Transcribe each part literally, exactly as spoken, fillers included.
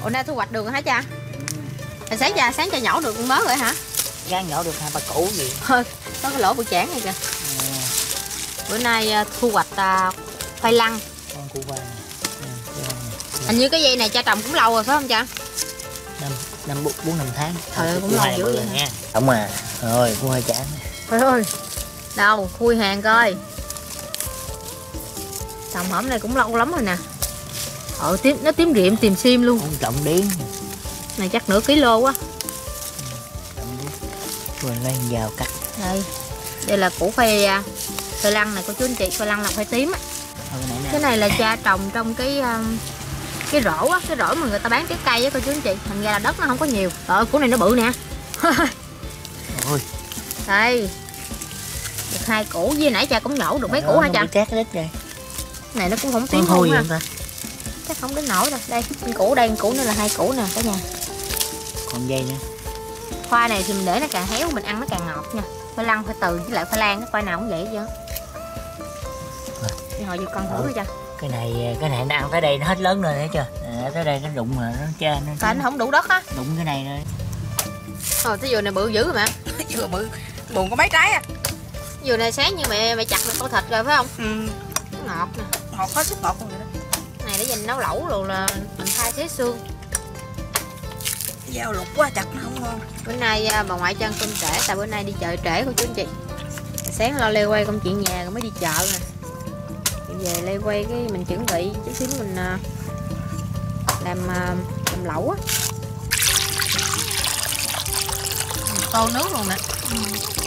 Ủa nay thu hoạch được rồi hả cha? Hồi sáng cha sáng cha nhổ được mớ rồi hả? Sáng nhổ được hai ba củ gì. Thôi, có cái lỗ bự chảng này kìa. À. Bữa nay thu hoạch uh, khoai lang. Con củ khoai. Hình như cái dây này cha trồng cũng lâu rồi phải không cha? Năm năm bốn năm tháng. Trời ơi, cũng lâu dữ vậy nha. Không à. Rồi củ khoai chảng. Trời ơi. Đâu, khui hàng coi. Trồng hổm này cũng lâu lắm rồi nè. Ờ, tím, nó tím riệm tìm sim luôn. Con trọng điến. Này chắc nửa ký lô quá. Trọng điến. Rồi lên vào cắt. Đây. Đây là củ khoai khoai lang này cô chú anh chị, khoai lang là khoai tím á. Ừ, này cái này là cha trồng trong cái cái rổ á, cái rổ mà người ta bán trái cây á cô chú anh chị. Thành ra là đất nó không có nhiều. Ờ, củ này nó bự nè. Ôi. Đây. Được hai củ, với nãy cha cũng nhổ được mấy củ hả cha? Trét cái đít rồi. Này nó cũng không tím không ha. Chắc không đến nổi đâu. Đây, củ đây, củ nữa là hai củ nè cả nhà. Còn dây nữa. Khoai này thì mình để nó càng héo mình ăn nó càng ngọt nha. Khoai lang khoai từ với lại khoai lang, khoai nào cũng vậy chứ. Đi hồi vô con thử cho. Cái này cái này nó ăn tới đây nó hết lớn rồi thấy chưa? À, tới đây nó đụng mà nó cha nó. Tại nó không đủ đất á. Đụng cái này rồi. Thôi cái dừa này bự dữ rồi mà. Dừa bự, buồn có mấy trái à. Dừa này sáng như mẹ mẹ chặt được tô thịt rồi phải không? Ừ. Nó ngọt nè. Ngọt hết sức ngọt luôn rồi đó. Này để dành nấu lẩu rồi là mình thay thế xương. Dao lục quá chặt nó không ngon. Bữa nay bà ngoại cho ăn cơm trễ, tại bữa nay đi chợ trễ cô chú anh chị. Sáng lo lê quay công chuyện nhà rồi mới đi chợ nè. Về lê quay cái mình chuẩn bị chút xíu mình làm làm lẩu á. Tô nước luôn nè. Ừ.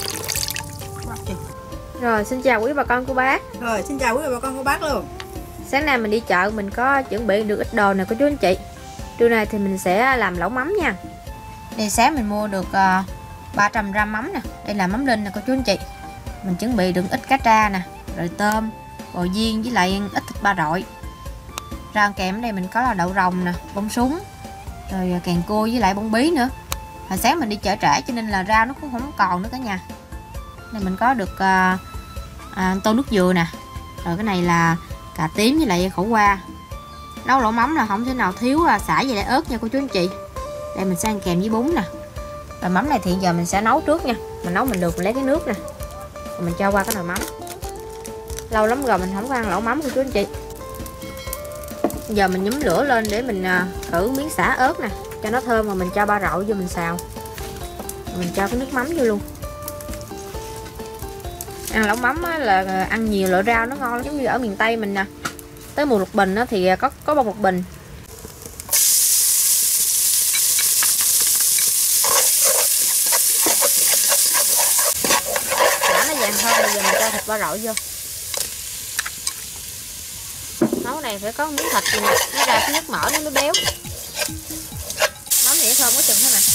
Rồi xin chào quý bà con cô bác. Rồi xin chào quý bà con cô bác luôn. Sáng nay mình đi chợ mình có chuẩn bị được ít đồ nè cô chú anh chị. Trưa nay thì mình sẽ làm lẩu mắm nha. Đây sáng mình mua được uh, ba trăm gam mắm nè. Đây là mắm linh nè cô chú anh chị. Mình chuẩn bị được ít cá tra nè, rồi tôm, bò viên với lại ít thịt ba rọi. Rau kèm ở đây mình có là đậu rồng nè, bông súng, rồi càng cua với lại bông bí nữa. Hồi sáng mình đi chợ trễ cho nên là rau nó cũng không còn nữa cả nhà. Đây mình có được uh, à, tô nước dừa nè. Rồi cái này là cà tím với lại khổ qua. Nấu lẩu mắm là không thể nào thiếu sả với lại ớt nha cô chú anh chị. Đây mình sẽ ăn kèm với bún nè. Rồi mắm này thì giờ mình sẽ nấu trước nha. Mình nấu mình được mình lấy cái nước nè. Rồi mình cho qua cái nồi mắm. Lâu lắm rồi mình không có ăn lẩu mắm cô chú anh chị. Giờ mình nhúm lửa lên để mình thử miếng sả ớt nè, cho nó thơm, mà mình cho ba rọi vô mình xào. Rồi mình cho cái nước mắm vô luôn. Ăn lẩu mắm là ăn nhiều loại rau nó ngon, giống như ở miền Tây mình nè. Tới mùa lục bình thì có có bông lục bình. Đã nó vàng hơn, bây giờ mình cho thịt ba rọi vô. Nấu này phải có miếng thịt gì nè, nó ra cái nước mỡ nó mới béo. Mắm này thơm quá chừng thế nè.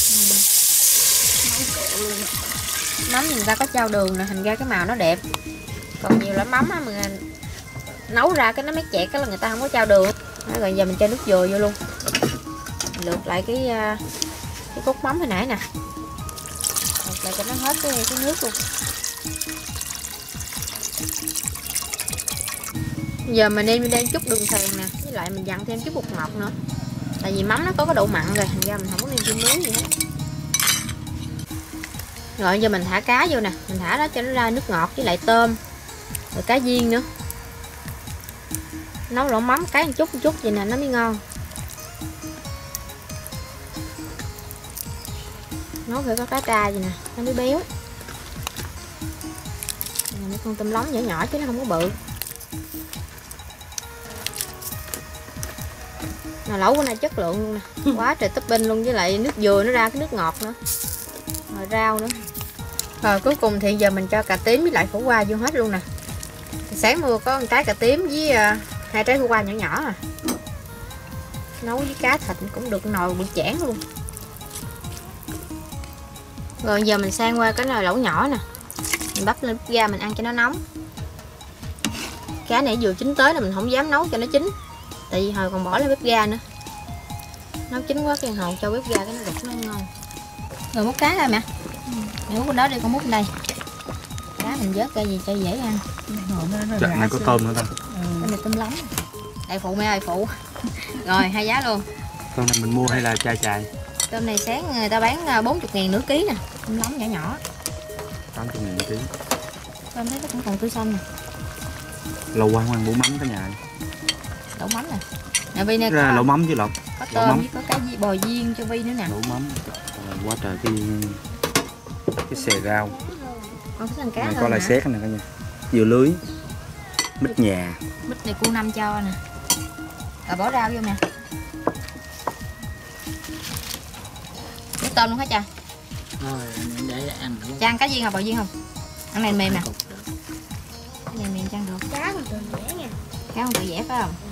Ừ. Mắm người ta có trao đường nè, thành ra cái màu nó đẹp. Còn nhiều loại mắm á mà nấu ra cái nó mấy chẹt cái là người ta không có trao đường. Đó, rồi giờ mình cho nước dừa vô luôn. Mình lượt lại cái cái cốt mắm hồi nãy nè. Lượt lại cho nó hết cái, cái nước luôn. Giờ mình đem đem chút đường phèn nè, với lại mình dặn thêm chút bột ngọt nữa. Tại vì mắm nó có cái độ mặn rồi, thành ra mình không có nên thêm muối gì hết. Rồi giờ mình thả cá vô nè, mình thả đó cho nó ra nước ngọt với lại tôm, rồi cá viên nữa. Nấu lẩu mắm cái một chút một chút vậy nè nó mới ngon. Nấu phải có cá tra vậy nè, nó mới béo. Mấy con tôm lóng nhỏ nhỏ chứ nó không có bự. Mà lẩu bữa nay chất lượng luôn nè, quá trời topping luôn, với lại nước dừa nó ra cái nước ngọt nữa, rồi rau nữa. Rồi cuối cùng thì giờ mình cho cà tím với lại khổ qua vô hết luôn nè. Sáng mua có một trái cà tím với uh, hai trái khổ qua nhỏ nhỏ à. Nấu với cá thịt cũng được nồi bự chảng luôn. Rồi giờ mình sang qua cái nồi lẩu nhỏ nè. Mình bắp lên bếp ga mình ăn cho nó nóng. Cá này vừa chín tới là mình không dám nấu cho nó chín, tại vì hồi còn bỏ lên bếp ga nữa. Nấu chín quá cái hồi cho bếp ga cái nó đục nó ngon. Rồi múc cá ra mẹ. Ừ. Mẹ múc bên đó đi, con múc bên đây. Cá mình vớt ra gì cho dễ ăn. Dạ, này có tôm nữa ta. Ừ. Đây là tôm lóng. Đây phụ mẹ ơi phụ. Rồi hai giá luôn. Con này mình mua hay là chai chài? Tôm này sáng người ta bán bốn mươi ngàn nửa ký nè. Tôm nóng nhỏ nhỏ. tám mươi ngàn ký. Tôm thấy nó cũng còn tươi xanh nè. Lâu quá không ăn bún mắm cả nhà. Lẩu mắm nè. Nè Vi nè. Ra lẩu mắm chứ lộc. Có tôm với có cái bò viên cho Vi nữa nè. Lẩu mắm. Trời, quá trời cái cái xè rau. Con thích ăn cá này hơn có lại hả? xét nè cả nhà. Dừa lưới. Mít nhà. Mít này cu năm cho nè. Rồi bỏ rau vô nè. Nước tôm luôn hả cha? Thôi để ăn. Cha ăn cá viên không bò viên không? Ăn này mềm nè. Cái này mềm chăng được. Cá còn tự dễ nha. Cá không tự dễ phải không?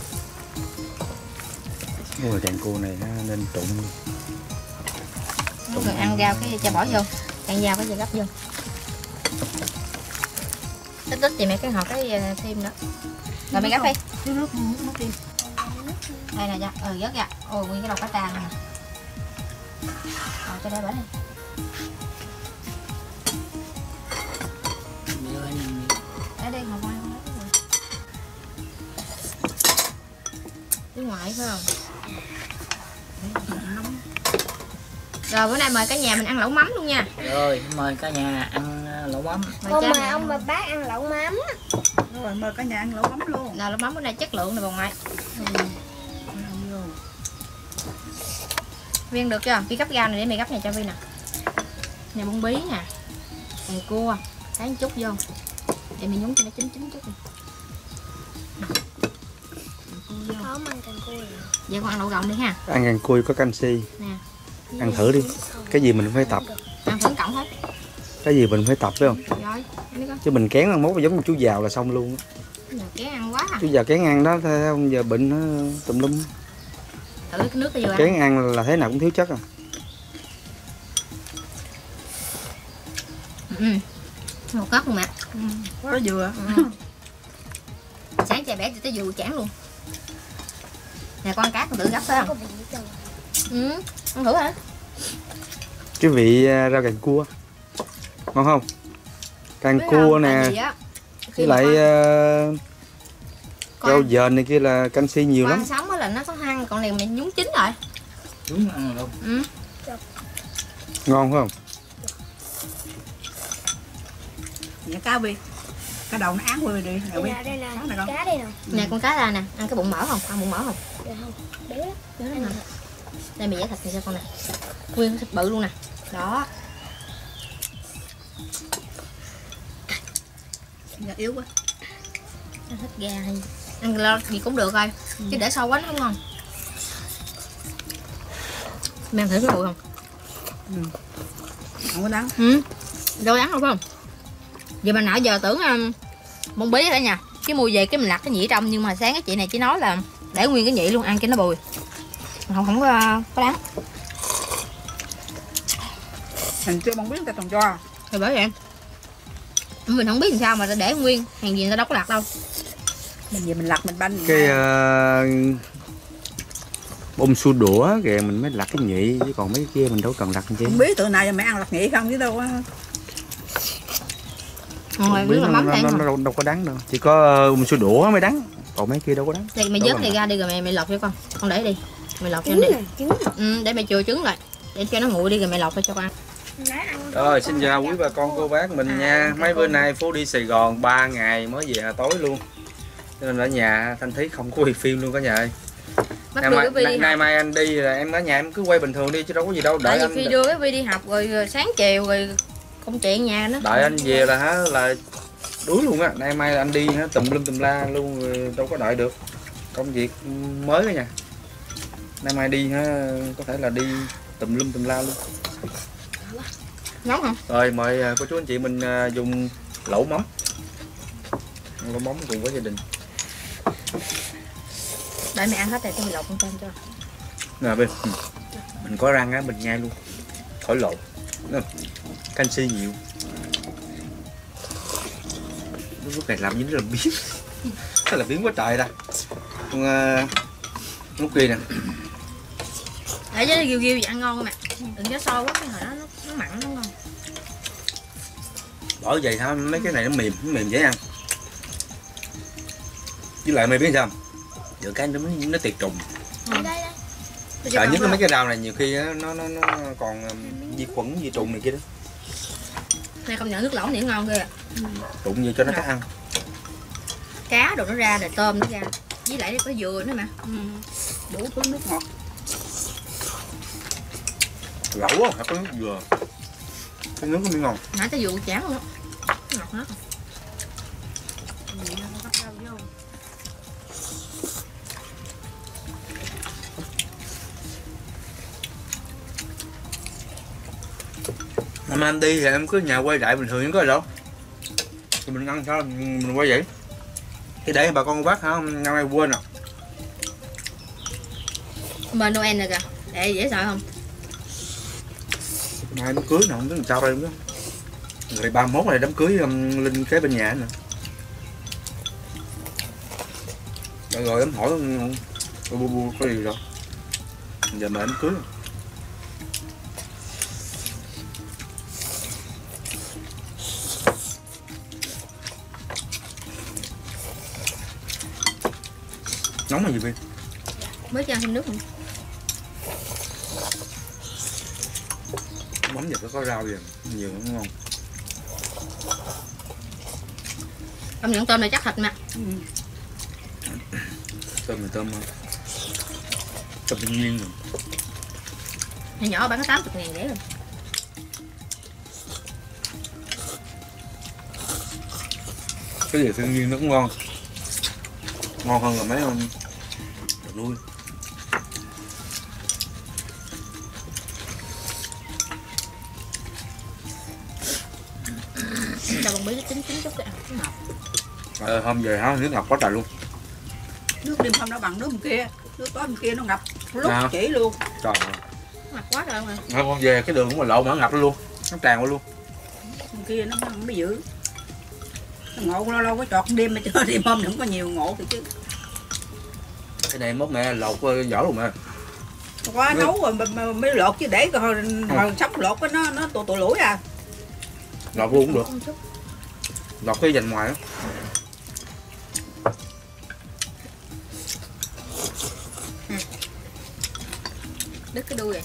Ôi càng cua này nó nên trụng. Rồi ăn rau cái cha bỏ vô. Ăn rau cái cha gấp vô. Tích tích thì mẹ cái hộp cái thêm nữa. Rồi mẹ gấp đi. Nước nước nước đi. Đây nè cha. Ừ vớt ra. Ôi nguyên cái đầu cá trà nè. Rồi cho đây bỏ đi. Để đi ngồi ngoài con lấy cái gì? Phía ngoài phải không? Rồi bữa nay mời cả nhà mình ăn lẩu mắm luôn nha. Rồi mời cả nhà ăn lẩu mắm. Mời Con cha mời mẹ ông bà bác ăn lẩu mắm. Rồi mời cả nhà ăn lẩu mắm luôn. Nào lẩu mắm bữa nay chất lượng nè bà ngoại. Ừ. Viên được chưa? Vi gấp rau này để mày gấp này cho Vi nè. Nè bông bí nè. Này cua. Thái chút vô. Để mình nhúng cho nó chín chín chút đi. Không ăn càng cua. Vậy con ăn lẩu gọng đi ha. Ăn càng cua có canxi. Nè. Ăn thử đi. Cái gì mình cũng phải tập. Ăn thử cộng hết. Cái gì mình phải tập phải không? Rồi, ăn đi con. Chứ mình kén ăn mốt giống như chú giàu là xong luôn. Giờ kén ăn quá à. Chú giàu kén ăn đó thấy không? Giờ bệnh nó tùm lum. Thử cái nước vừa ăn. Kén ăn là thế nào cũng thiếu chất à. Ừ. Một cốc luôn mẹ. Ừ. Có dừa. Ừ. Sáng cha bẻ cho tới dừa chán luôn. Nè con cá con tự gấp phải không? Ừ. Ăn thử hả? Cái vị rau càng cua ngon không? Càng Biết cua không? nè. Tại vì á, khi Với mà lại con- uh, con rau ăn- dền này kia là canxi nhiều con lắm. ăn sống á là nó có hăng, còn này mình nhúng chín rồi. Đúng ăn luôn. Ừ. Ngon phải không? Nhà cá bi. Cái đầu nó án quê đi. Đây nè, đây nè, cá đây nè. Nè con cá ra nè, ăn cái bụng mỡ không? Ăn bụng mỡ không? Được không? Bé lắm. Nhớ lắm nè. Đây mày giải thịt này cho con nè. Nguyên cái thịt bự luôn nè. Đó. Nhà yếu quá. Ăn thịt gà hay ăn lo gì cũng được rồi. Ừ. Chứ để sâu quá nó không ngon. Mày ăn thử cái mùi không? Không có đắng. Ừ. Đâu đắng không phải không? Vậy mà nãy giờ tưởng um, bông bí đấy nha. Cái mùi về cái mình lặt cái nhị trong, nhưng mà sáng cái chị này chỉ nói là để nguyên cái nhị luôn ăn cho nó bùi. Không không có, có đắng. Mình chưa mong biết người ta trồng cho. Thì bởi vậy mình không biết làm sao mà ta để nguyên, hàng gì người ta đâu có lặt đâu. Mình về mình lặt mình banh. Cái uh, bông su đũa kìa mình mới lặt cái nhị, chứ còn mấy cái kia mình đâu cần lặt chứ. Không biết tụi nào giờ mẹ ăn lặt nhị không chứ đâu á. Rồi biết là nó, mắm nó, đen nó, không? nó đâu, đâu có đắng đâu, chỉ có uh, bông su đũa mới đắng, còn mấy kia đâu có đắng. Thì mày Đâu vớt cần này lặt. ra đi rồi mày mày lọc cho con. Con để đi. Mày lọc cho Trứng nó đi. nè, trứng nè. Ừ, để mày chừa trứng lại. Để cho nó nguội đi rồi mày lọc cho con ăn. Nãy ăn Rồi xin chào quý bà con cô bác mình À, nha. Mấy cô. bữa nay Phú đi Sài Gòn ba ngày mới về tối luôn, cho nên ở nhà Thanh Thí không có quay phim luôn cả nhà ơi. Bắt Nay đưa mai, cái Vi nay, đi nay học. mai anh đi là em ở nhà em cứ quay bình thường đi chứ đâu có gì đâu. Đợi Tại anh vì khi đưa cái Vi đi học rồi, rồi sáng chiều rồi công chuyện nhà nó. đợi anh về là hả là đuối luôn á. Nay mai là anh đi hả tùm lum tùm la luôn rồi, đâu có đợi được. Công việc mới cả nhà. Nay mai đi hả có thể là đi tùm lum tùm la luôn. Nóng không? Rồi mời cô chú anh chị mình dùng lẩu mắm. Lẩu mắm cùng với gia đình. Để mày ăn hết rồi cho mày lọc con tôm cho. Nè bên mình có răng á mình nhai luôn khỏi lộn. Canxi nhiều. Lúc này làm dính rất là biến. Rất là biến quá trời ta. Con uh, lúc kia nè. Để cho nó ghiu ghiu vậy ăn ngon mà. Đừng cho sôi quá cái hồi đó nó, nó mặn nó ngon. Bởi vậy thôi mấy cái này nó mềm, nó mềm dễ ăn. Với lại mày biết sao? Giờ cái nó nó tiệt trùng. đây đây đây. Sợ nhất là mấy cái rau này nhiều khi nó nó nó còn vi khuẩn vi trùng này kia đó. Này không nhận nước lẩu thì ngon ghê. Trụng như cho nó chắc ăn. Cá đồ nó ra rồi tôm nó ra. Với lại có dừa nữa mà. Ừ. Đủ có nước ngọt. Lẩu á, có nước dừa. Cái nước nó mới ngon. Nãy tới dừa chán luôn á. Ngọt hết. Năm anh đi thì em cứ nhà quay lại bình thường, không có gì đâu. Thì mình ăn sao mình quay vậy. Cái để bà con bác hả, năm nay quên à. Bên Noel này kìa, để dễ sợ không? Mai đám cưới nào không biết làm sao đây nữa. Rồi ba mươi mốt này đám cưới um, Linh kế bên nhà nè. Rồi rồi em hỏi bu bu bu có gì đâu. Giờ mời đám cưới. Nóng là gì vậy? Mới cho ăn thêm nước không? Mắm giờ có có rau gì nhiều cũng ngon. Ông nhận tôm này chắc thịt mà. Ừ. Tôm này tôm tôm thiên nhiên rồi. Nhỏ nhỏ bán có tám mươi ngàn rẻ rồi. Cái gì thiên nhiên nó cũng ngon. Ngon hơn là mấy con đồ nuôi. Cho con bí chín chín chút kìa. Ờ, hôm về hả nước ngập quá trời luôn. Nước đêm hôm đó bằng nước bên kia. Nước tối bên kia nó ngập lúc Nào? chỉ luôn. Trời ơi. Ngập quá trời mà. Hôm con về cái đường cũng mà lộ mà nó ngập luôn. Nó tràn qua luôn. Bên kia nó không có giữ. Nó ngộ lâu lâu có chọt đêm mà cho đêm hôm đừng có nhiều ngộ thì chứ. Cái này mốt mẹ lột vỏ luôn mà. Quá ừ. Nấu rồi mới lột chứ để hồi, hồi sống lột cái nó nó tụ tụ lũi à. Lột luôn cũng được. Lột cái dành ngoài đó. À. Đứt cái đuôi rồi.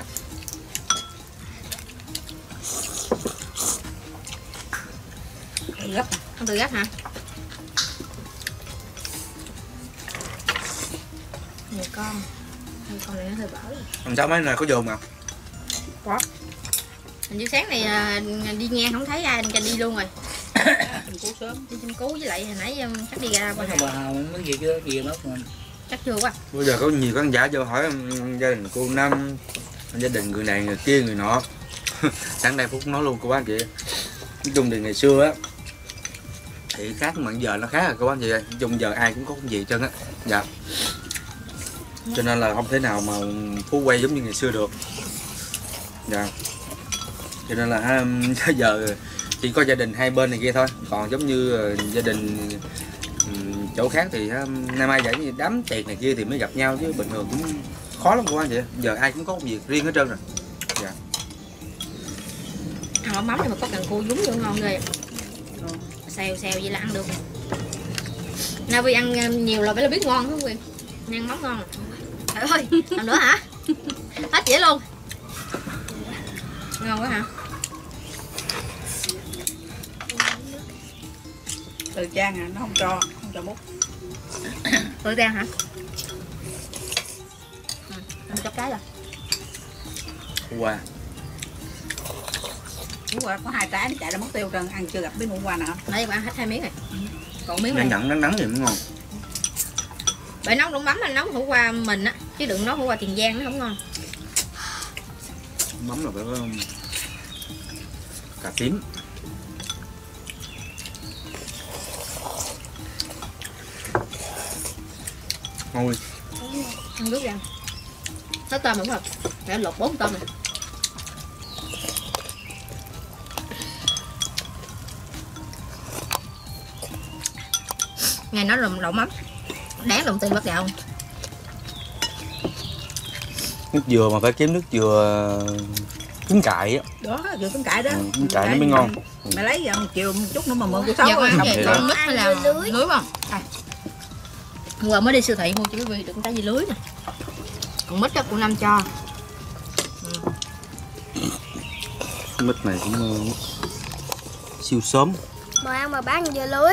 Gấp. Không tự gấp hả? Nhiều con. Nhiều con này nó hơi bở rồi. Làm sao mấy này có dồn mà? Có. Hình như sáng này đi nghe không thấy ai cho đi luôn rồi. Chim cú sớm. Đi chim cú với lại hồi nãy chắc đi ra mấy bà Hồng mấy gì chưa gì mất rồi. Chắc chưa quá. Bây giờ có nhiều khán giả cho hỏi gia đình cô Năm, gia đình người này người kia người nọ. Sáng nay Phúc nói luôn cô bác chị. Nói chung thì ngày xưa á thì khác mà giờ nó khác rồi cô bác chị ơi. Nói chung giờ ai cũng có công việc chân á. Dạ. Cho nên là không thể nào mà Phú quay giống như ngày xưa được. Dạ. Cho nên là ha, giờ chỉ có gia đình hai bên này kia thôi. Còn giống như gia đình chỗ khác thì ha, nay mai vậy như đám tiệc này kia thì mới gặp nhau chứ bình thường cũng khó lắm cô bác chị. Giờ ai cũng có công việc riêng hết trơn rồi. Dạ. Ăn ổ mắm này mà có cần cua dúng vô ngon ghê. Xèo xèo vậy là ăn được. Na Vi ăn nhiều là phải là biết ngon đúng không Quy? Ăn mắm ngon. Trời ơi, làm nữa hả? Hết dễ luôn. Ngon quá hả? Từ Trang à, nó không cho, không cho múc. Từ Trang hả? Ừ, ăn chốc cái rồi. Wow. Hôm qua có hai trái nó chạy ra mất tiêu trơn, ăn chưa gặp biết hôm qua nào. Nãy giờ ăn hết hai miếng rồi. Còn miếng Nó này. nhận nắng nắng thì mới ngon. Bởi nấu đống mắm là nấu hủ qua mình á, chứ đừng nấu hủ qua Tiền Giang nó không ngon. Mắm là phải có cà tím. Ngon. Ăn nước ra. Hết tôm đúng rồi. Để lột bốn tôm này. Nghe nói là đậu mắm đáng đồng tiền bắt gạo. Nước dừa mà phải kiếm nước dừa cứng cại á. Đó, dừa cứng cại đó. Ừ, cứng cại nó mới ngon. Mày lấy giờ chiều một chút nữa mà mượn của Sáu. Giờ ăn gì? vậy Con đó. mít hay là lưới không? À. Hôm qua mới đi siêu thị mua cho quý vị được cái gì lưới nè. Còn mít đó của Nam cho. Mít này cũng uh, siêu sớm. Mời ăn mà bán dưa lưới.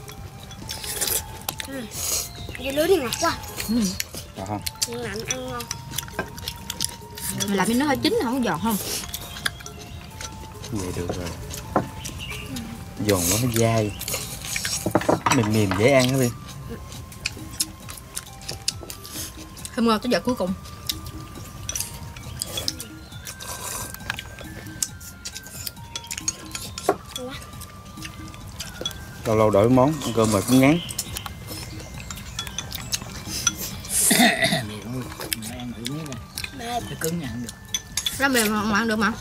Ừ. Dưa lưới thì ngọt quá. Ừ. Được không? Lạnh ăn ngon. Mày làm cho nó hơi chín không giòn không? Vậy được rồi. Giòn quá nó dai. Mềm mềm dễ ăn đó đi. Thơm ngon tới giờ cuối cùng. Lâu lâu đổi món, ăn cơm mà cũng ngán. Mềm luôn. Mày ăn thử miếng này. Nó cứng nha, ăn được. Nó mềm mà ăn được mà.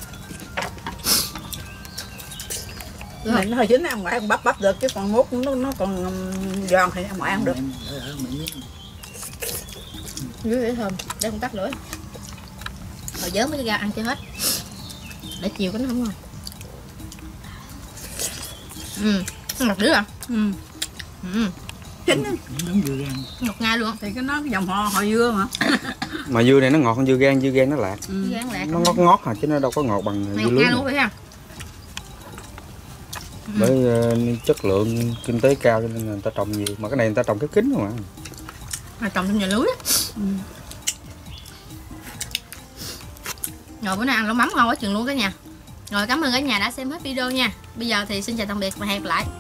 Mình nó hơi chín ăn ngoại ăn bắp bắp được chứ còn mốt nó nó còn giòn thì ăn ngoại ăn được. Ở, ở miếng miếng. Dưới để thơm, để không tắt lưỡi. Rồi dớm mấy cái rau ăn cho hết. Để chiều cái nó không ngon. Ừ, nó ngọt dữ à? Ừ. Ừ. Chín á. Giống dưa gan. Ngọt ngay luôn. Thì cái nó cái dòng họ họ dưa mà. Mà dưa này nó ngọt hơn dưa gan, dưa gan nó lạc. Ừ. Dưa gan lạc. Nó ngọt ngọt hả chứ nó đâu có ngọt bằng Này dưa ngọt lưới. ngay luôn phải không? Bởi uh, chất lượng kinh tế cao cho nên là người ta trồng nhiều. Mà cái này người ta trồng khép kín không ạ? Mà trồng trong nhà lưới á. Ừ. Rồi bữa nay ăn lẩu mắm ngon quá chừng luôn cả nhà. Rồi cảm ơn cả nhà đã xem hết video nha. Bây giờ thì xin chào tạm biệt và hẹn gặp lại.